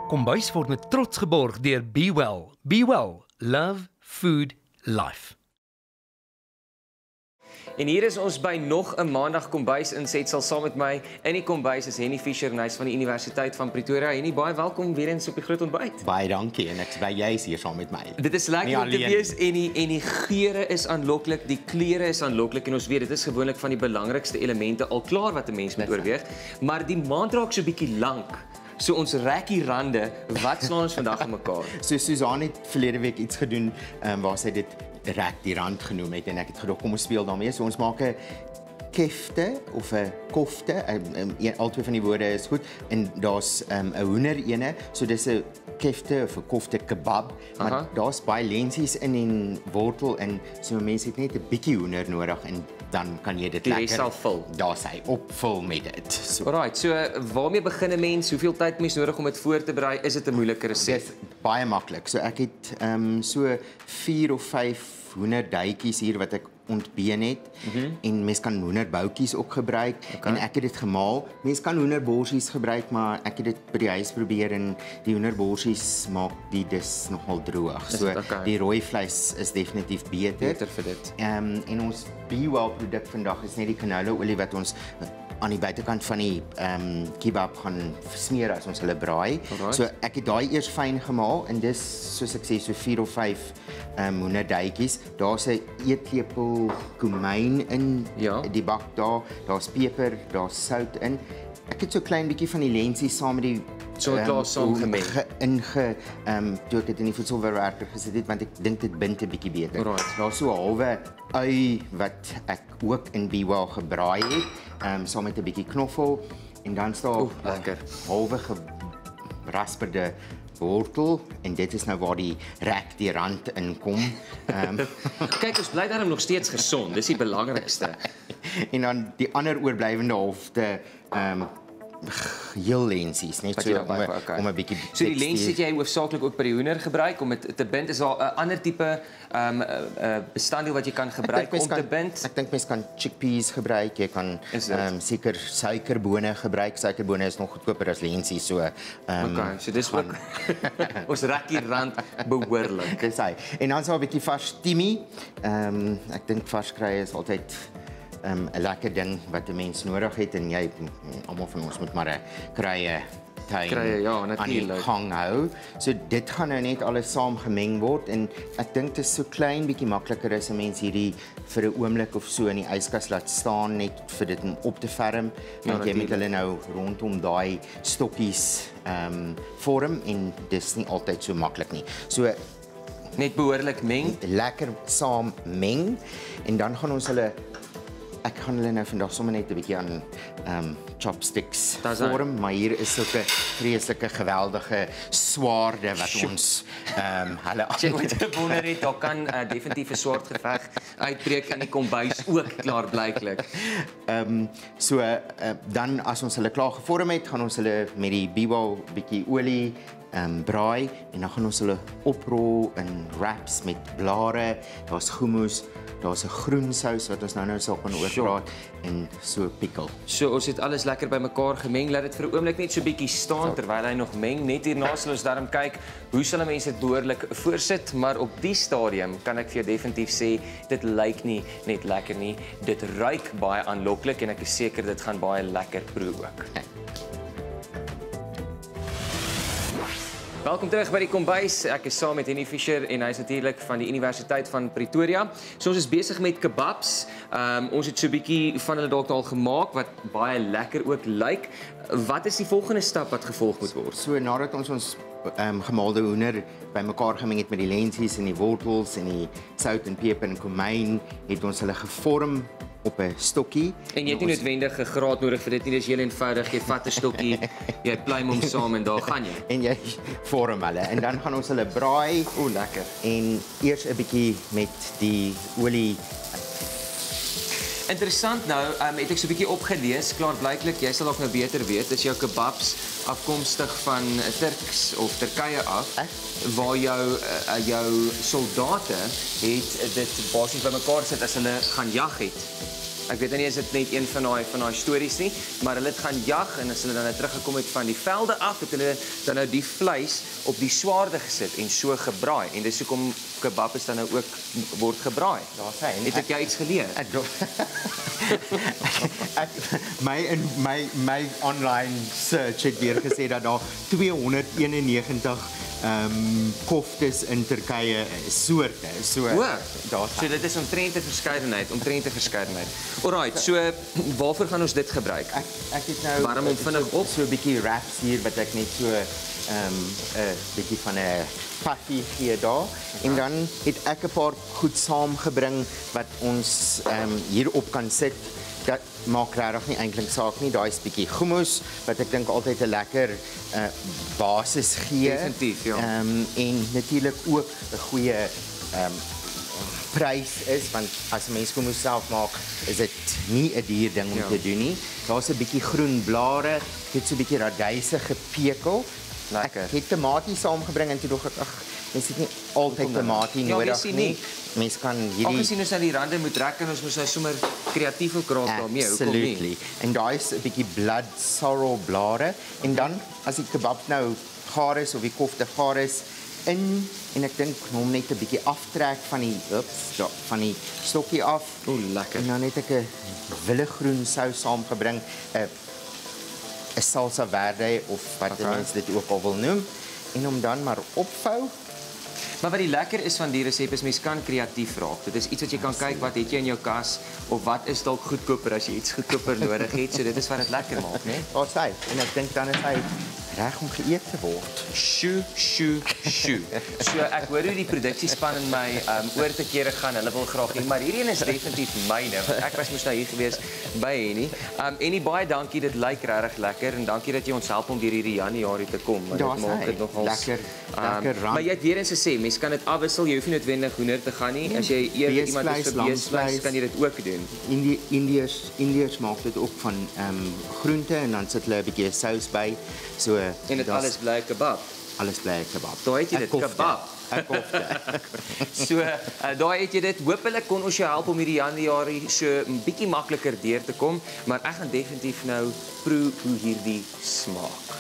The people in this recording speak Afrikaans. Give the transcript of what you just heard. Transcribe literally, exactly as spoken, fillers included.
Kombuis word met trots geborg deur Be Well. Be Well, love, food, life. En hier is ons by nog 'n maandag kombuis insetsel saam met my. In die kombuis is Henny Fischer en hy's van die Universiteit van Pretoria. Henny, baie welkom weer eens op die groot ontbyt. Baie dankie en ek's by jy's hier saam met my. Dit is lekker om te wees en die en die geure is aanloklik, die kleure is aanloklik en ons weet dit is gewoonlik van die belangrikste elemente al klaar wat 'n mens moet oorweeg. Maar die maand raak so 'n bietjie lank. So ons rek die rande, wat slaan ons vandag aan mekaar? So Susan het verlede week iets gedoen um, waar sy dit rek die rand genoem het en ek het gedog kom ons speel daarmee. So ons maak 'n kefte of 'n kofte, um, um, al twee van die woorde is goed en daar's 'n um, hoender ene, so dis 'n kefte of 'n kofte kebab, maar Aha. daar's baie lensies in en wortel en so mense het net 'n bietjie hoender nodig en dan kan jy dit Die lekker res sal vul. Daar's hy opvul met dit. So Alright, so waarmee begin 'n mens? Hoeveel tyd mens nodig om dit voor te berei? Is dit 'n moeilike resep? Dis baie maklik. So ek het ehm um, so vier of vyf hoenderduitjies hier wat ek ontbeen het. Mm -hmm. En mens kan hoenderboutjies ook gebruik okay. En ek het dit gemaal. Mens kan hoenderborsies gebruik, maar ek het dit by die huis probeer en die hoenderborsies maak die dis nogal droog. Is so okay? Die rooi vleis is definitief beter. Beter vir dit. Ehm um, en ons Be Well produk vandag is net die canola olie wat ons aan die buitekant van die ehm um, kebab gaan smeer as ons hulle braai. Alright. So ek het daai eers fyn gemaal en dis soos ek sê so vier of vyf ehm um, hoenderduitjies. Daar's 'n eetlepel komyn in ja. die bak daar. Daar's peper, daar's sout in. Ek het so 'n klein bietjie van die lensies saam met die So um, klaar saam gemeng. Ge, inge ehm um, toe ek dit in die voedselverwerker gesit het want ek dink dit bind 'n bietjie beter. Alright. Daar's so 'n halwe ui wat ek ook in Be Well gebraai het, ehm um, saam met 'n bietjie knoffel en dan staan Oeh, lekker. halwe gerasperde wortel en dit is nou waar die rek die rand inkom. Ehm um, Kyk, ons bly daarom nog steeds gesond. Dis die belangrikste. en dan die ander oorblywende helfte ehm um, heel lensies, net so om, okay. om 'n bietjie So die lens het jy hoofsaaklik ook by die hoender gebruik om dit te bind. Is daar 'n ander tipe ehm um, uh, bestanddeel wat jy kan gebruik om kan, te bind? Ek dink mense kan chickpeas gebruik, jy kan ehm um, seker suikerbone gebruik. Suikerbone is nog goedkoper as lensies, so ehm um, okay, so dis ook ons rek die rand behoorlik. Dis hy. En dan so 'n bietjie vars timie. Ehm um, ek dink vars kry is altyd um, 'n lekker ding wat 'n mens nodig het en jy almal van ons moet maar 'n krye tuin Krye, ja, aan die natuurlijk. gang hou. So dit gaan nou net alles saam gemeng word en ek dink dit is so klein bietjie makliker as 'n mens hierdie vir 'n oomblik of so in die yskas laat staan net vir dit om op te ferm. Want jy moet hulle nou rondom daai stokkies ehm um, vorm en dis nie altyd so maklik nie. So net behoorlik meng, lekker saam meng en dan gaan ons hulle ek gaan hulle nou vandag sommer net 'n bietjie aan ehm um, chopsticks vorm, maar hier is sulke vreeslike geweldige swaarde wat Sjoep. ons ehm um, hulle as jy moet wonder het, daar kan uh, definitief 'n swart geveg uitbreek in die kombuis ook klaarblyklik. Ehm um, so uh, dan as ons hulle klaar gevorm het, gaan ons hulle met die Be Well bietjie olie ehm um, braai en dan gaan ons hulle oprol in wraps met blare, daar's hummus, daar's 'n groen sous wat ons nou-nou sal gaan oorpraat en so pikkel. So ons het alles lekker bymekaar gemeng. Laat dit vir 'n oomblik net so bietjie staan terwyl hy nog meng. Net hierna sal ons daarom kyk hoe sal mense dit behoorlik voorsit, maar op die stadium kan ek vir jou definitief sê dit lyk nie net lekker nie. Dit ruik baie aanloklik en ek is seker dit gaan baie lekker proe ook. Welkom terug by die kombuis. Ek is saam met Henny Fischer en hy is natuurlik van die Universiteit van Pretoria. So ons is besig met kebabs. Um, ons het so 'n bietjie van hulle dalk al gemaak wat baie lekker ook lyk. Wat is die volgende stap wat gevolg moet word? So nadat ons ons um, gemaalde hoender bymekaar gemeng het met die lensies en die wortels en die sout en peper en komyn, het ons hulle gevorm op 'n stokkie. En jy het nie noodwendig 'n graad nodig vir dit nie, dis heel eenvoudig. Jy vat 'n stokkie, jy pluim hom saam en daar gaan jy. En jy vorm hulle en dan gaan ons hulle braai. O, lekker. En eers 'n bietjie met die olie. Interessant nou, um, het ek so 'n bietjie opgelees, klaarblyklik, jy sal ook nou beter weet, is jou kebabs afkomstig van Turks of Turkye af, Ek? waar jou uh, jou soldate het dit basies bymekaar sit as hulle gaan jag het. Ek weet nie is dit net een van daai van daai stories nie, maar hulle het gaan jag en as hulle dan nou teruggekom het van die velde af, het hulle dan nou die vleis op die swaarde gesit en so gebraai. En dis hoekom kebab is dan nou ook word gebraai. Daar sê Het ek jou iets geleer? Ek, ek my in my my online search het weer gesê dat daar tweehonderdeenennegentig ehm um, koftes in Turkye is, soorte. So O, daar so dit is omtrent 'n verskeidenheid, omtrent 'n verskeidenheid. Alraight, so waarvoor gaan ons dit gebruik? Ek ek het nou Warm hom vinnig so, op. so 'n bietjie wraps hier wat ek net so ehm um, 'n bietjie van 'n passie gee daar. En dan het ek 'n paar goed saamgebring wat ons ehm um, hier op kan sit. Dat maak regtig nie eintlik saak nie. Daai is bietjie hummus wat ek dink altyd 'n lekker uh, basis gee. Definitief, ja. Ehm um, en natuurlik ook 'n goeie ehm um, prys is want as 'n mens hummus self maak, is dit nie 'n duur ding om Ja. te doen nie. Daar's 'n bietjie groen blare, ek het so 'n bietjie radyse gepekel. Lekker. Ek het tamatie saamgebring en toe dog ek ag, mens het nie altyd tamatie Ja, nodig wees jy nie. Mens kan hierdie Aangesien ons nou die rande moet trek en ons moet nou sommer kreatief ook raak daarmee, hoekom nie? Absolutely. En daai is 'n bietjie blood sorrel blare en dan as die kebab nou gaar is of die kofte gaar is in en ek dink hom net 'n bietjie aftrek van die ups van die stokkie af. O, lekker. En dan het ek 'n willegroen sous saamgebring, 'n 'n salsa verde of wat Okay. mense dit ook al wil noem en hom dan maar opvou. Maar wat die lekker is van die resep is mens kan kreatief raak. Dit is iets wat jy kan kyk wat het jy in jou kas of wat is dalk goedkoper as jy iets goedkoper nodig het. So dit is wat dit lekker maak, né? Daar's hy en ek dink dan is hy reg om geëet te word. Shoo, shoo, shoo. So ek hoor hoe die produksiespan in my um, oor te kere gaan. Hulle wil graag hê, maar hierdie een is definitief myne. Want ek was mos nou hier gewees by Henny. Um en nie baie dankie, dit lyk regtig lekker en dankie dat jy ons help om deur hierdie Januarie te kom. Want Daar's dit maak hy. dit nogal Lekker, lekker rand. Maar jy het weer eens gesê, mense kan dit afwissel. Jy hoef nie noodwendig hoender te gaan nie. As jy eerder iemand is Beesvleis, vir beesvleis, lamsvleis. kan jy dit ook doen. Indi Indiërs Indiërs maak dit ook van ehm um, groente en dan sit hulle 'n bietjie sous by. So En dit daar's- alles bly kebab. alles bly kebab. Daar het jy Ek dit, kofte. kebab. Ek kofte. So, uh, daai het jy dit. Hoopelik kon ons jou help om hierdie Januarie so 'n bietjie makliker deur te kom, maar ek gaan definitief nou proe hoe hierdie smaak.